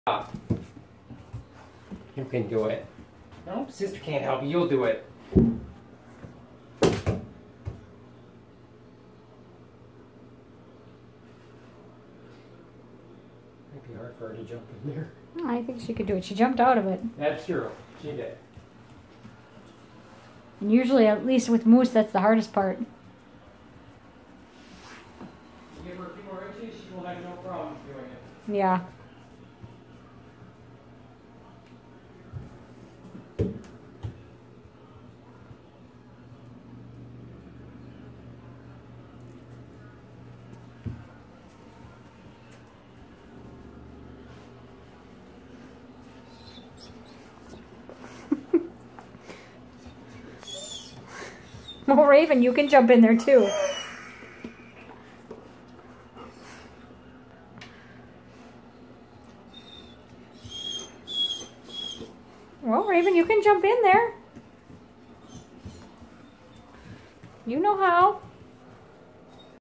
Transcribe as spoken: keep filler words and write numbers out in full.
You can do it. No, sister can't help you. You'll do it. Might be hard for her to jump in there. I think she could do it. She jumped out of it. That's true. She did. And usually, at least with Moose, that's the hardest part. Give her a few more inches, she will have no problem doing it. Yeah. Well, Raven, you can jump in there too. Well, Raven, you can jump in there. You know how.